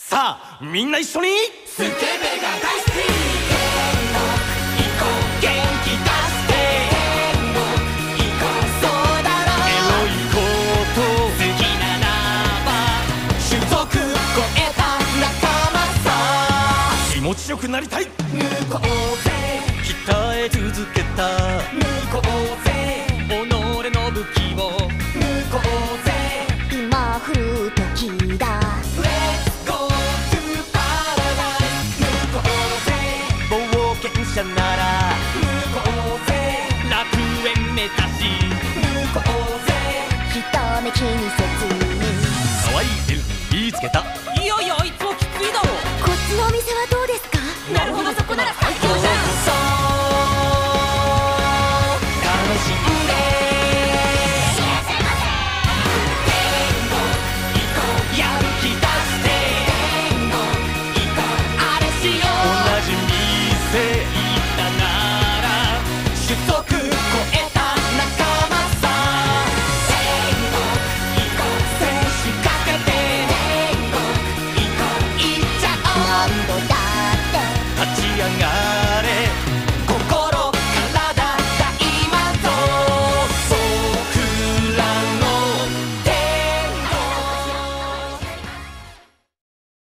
さあみんな一緒にスケベが大好き行こう元気出して行こうそうだろうエロいこと好きならば種族超えた仲間さ気持ちよくなりたい向こうぜ鍛え続けた向こうぜ己の武器を向こうぜ今降る時だ Let's go to paradise 向こうぜ冒険者なら向こうぜ楽園目指し向こうぜ人目気にせずに可愛いエルフに言いつけたいやいやあいつもきついだろこっちのお店はどうですか？ なるほどそこなら最強じゃんそう楽しんでやる気出してあれしよう同じ店行ったなら出走